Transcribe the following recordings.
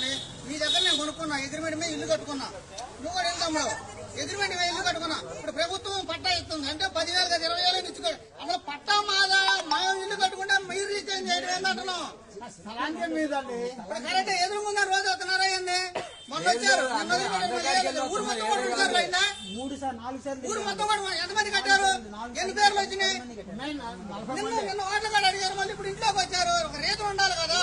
అనుకోండి, మీ దగ్గర నేను కొనుక్కున్నా, అగ్రిమెంట్ మీద ఇల్లు కట్టుకున్నా, నువ్వు కూడా వెళ్తాము అగ్రిమెంట్ మీద ఇల్లు కట్టుకున్నా. ఇప్పుడు ప్రభుత్వం పట్టా ఇస్తుంది అంటే 10,000 కదా 20,000 ఇచ్చుకోండి. అసలు పట్టా మాదా మేము ఇల్లు కట్టుకుంటే మీరు రీఛార్జ్ చేయడం ఏంటంటున్నాం. కరెక్ట్ ఎదురుకుండా రోజు వస్తున్నారా ఏంది? మొన్న వచ్చారు ఊరు మొత్తం కూడా ఉంటారు అయినా ఊరు మొత్తం కూడా ఎంతమంది కట్టారు? ఎన్ని పేర్లు వచ్చినాయి? నిన్న ఓట్ల కూడా అడిగారు, మళ్ళీ ఇప్పుడు ఇంట్లోకి వచ్చారు. ఒక రేటు ఉండాలి కదా.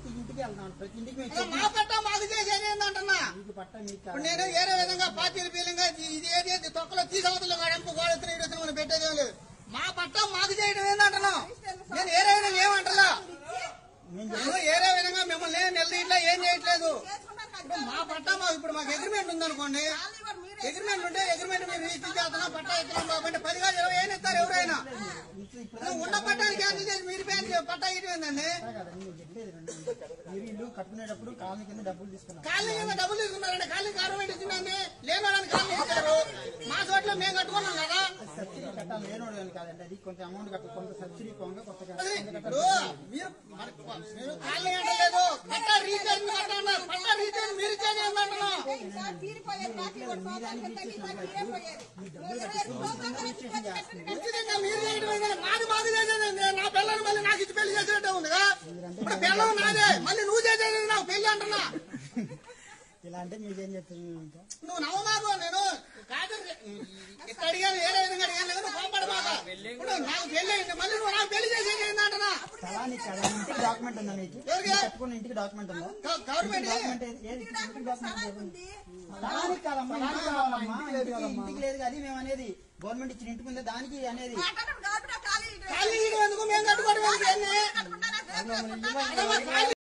మా పట్టా మాకు చేసేది ఏంటంటున్నా. ఇప్పుడు నేను వేరే విధంగా పార్టీలు ఫీలింగ్ ఇది ఏది తొక్కలో తీసవతలు ఎంపు గోడెత్తున ఇడెత్తున మనం పెట్టేదేం లేదు. మా పట్టా మాకు చేయడం ఏంటంటున్నాం. నేను వేరే విధంగా ఏమంటలా, నేను వేరే విధంగా మిమ్మల్ని నిలదీయట్లా ఏం చేయట్లేదు. మా పట్టా మాకు ఇప్పుడు మాకు అగ్రిమెంట్ ఉందనుకోండి, అగ్రిమెంట్ ఉంటే అగ్రిమెంట్ మీరు రిజిస్టర్ చేస్తున్నా పట్టా ఇస్తున్నాం కాబట్టి 10,000 20,000 ఇస్తారు ఎవరైనా. ఉన్న పట్టాలు క్యాన్సిల్ చేసి మీరు పట్టా ఇవ్వండి. ఇల్లు కట్టుకునేటప్పుడు కాలనీ కింద డబ్బులు తీసుకున్నారు. కాలనీ కింద డబ్బులు తీసుకున్నారండి. కాలనీ గవర్నమెంట్ ఇచ్చిందండి, లేనోడానికి కాలనీ ఇచ్చారు. మా చోట్ల మేము కట్టుకున్నాం కదా. సబ్సిడీ కట్టాలి, లేనోడు కాదండి. అది కొంత అమౌంట్ కట్టాలి, కొంత సబ్సిడీ పోగా కొత్తగా మీరు కాలనీ అంటలేదు, పట్టా రీఛార్జ్ కట్టన్నారు. పట్టా రీఛార్జ్ మీరు రీఛార్జ్ ఏమంటున్నాం. మీరు చేయడం మాది మాది చేసేదండి. నా పిల్లలు మళ్ళీ నాకు ఇచ్చి పెళ్లి చేసేటట్టు ఉందిగా. ఇప్పుడు పిల్లలు నాదే, మళ్ళీ నువ్వు చేసేది నాకు పెళ్లి అంటున్నా. ఇలా అంటే మీకేం చెప్తున్నా, నువ్వు నవ్వమాకు. నేను కాదు ఇక్కడ అడిగాను, వేరే విధంగా అడిగాను కదా, కోపడమాక. ఇప్పుడు నాకు పెళ్లి అయింది, మళ్ళీ నువ్వు నాకు పెళ్లి చేసేది ఏంటంటున్నా. ఇంటికి డాక్యుమెంట్ ఉందా? మీకు కట్టుకున్న ఇంటికి డాక్యుమెంట్ ఉందా? గవర్నమెంట్ ఇంటికి లేదు అది మేము అనేది. గవర్నమెంట్ ఇచ్చిన ఇంటికి ఉందా దానికి అనేది. ఖాళీ ఎందుకు మేము కట్టుకోవడం